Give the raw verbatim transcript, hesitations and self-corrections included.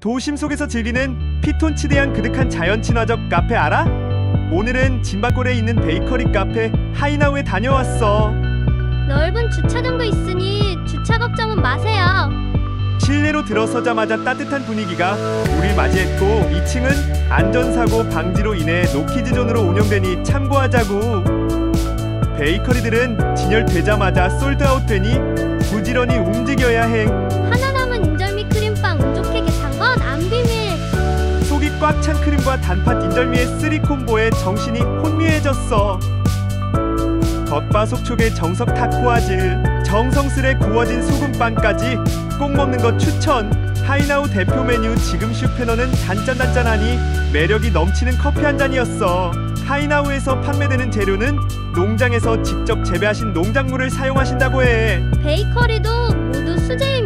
도심 속에서 즐기는 피톤치드한 그득한 자연 친화적 카페 알아? 오늘은 짐바골에 있는 베이커리 카페 하이나우에 다녀왔어. 넓은 주차장도 있으니 주차 걱정은 마세요. 실내로 들어서자마자 따뜻한 분위기가 우릴 맞이했고 이 층은 안전사고 방지로 인해 노키즈존으로 운영되니 참고하자고. 베이커리들은 진열되자마자 솔드아웃 되니 부지런히 움직여야 해. 하나 남은 인절미 크림빵 운 좋게 겟한 건 안 비밀. 속이 꽉 찬 크림과 단팥 인절미의 쓰리 콤보에 정신이 혼미해졌어. 겉바속촉의 정석 타코아즈, 정성스레 구워진 소금빵까지 꼭 먹는 것 추천. 하이나우 대표 메뉴 지금 슈페너는 단짠단짠하니 매력이 넘치는 커피 한 잔이었어. 하이나우에서 판매되는 재료는 농장에서 직접 재배하신 농작물을 사용하신다고 해. 베이커리도 모두 수제의